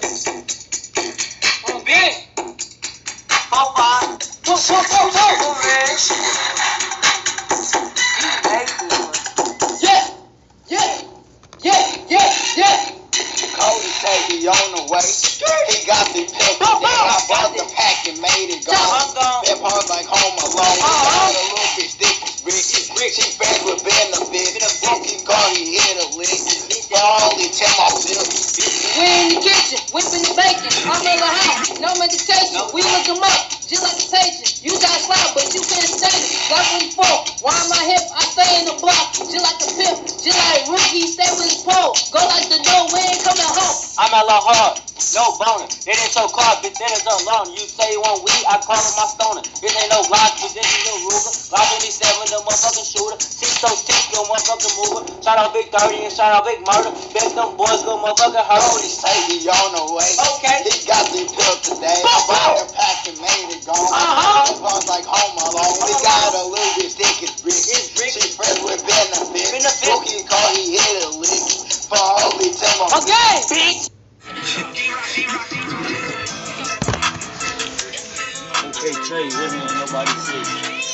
Big. Papa. Cody say he on the way. He got the pill. Then I bought the pack and made it go. That part like Home Alone. He got a little bitch thick as Rick. She friends with benefits. He call he hit a lick. For all he tell my bills. We in the kitchen, whipping the bacon. I'm in the house, no meditation. We look 'em up, just like the patient. You got clout, but you can't stand it. Got what it's for. Why am I hip? I stay in the block, just like a pimp. Just like Rookie, stay with his pole. Go like the door, we ain't coming home. I'm at La Hard, no boner. It ain't so car, bitch, that is alone. You say you want weed, I call him my stoner. This ain't no Glock, but this is a Ruger. Glock 27, the motherfucking shooter. 606, your motherfucking mover. Shout out Big 30 and shout out Big Murder. Bet them boys go motherfucking hurt. Cody say he on the way. Okay. He got the pill today. I bought the pack and made it go. That part like Home Alone. He got a little bitch thick as Rick. She friends with benefits. Rookie call he hit a lick. For all he tell my Okay, bitch. Okay, Trey, living in nobody's city.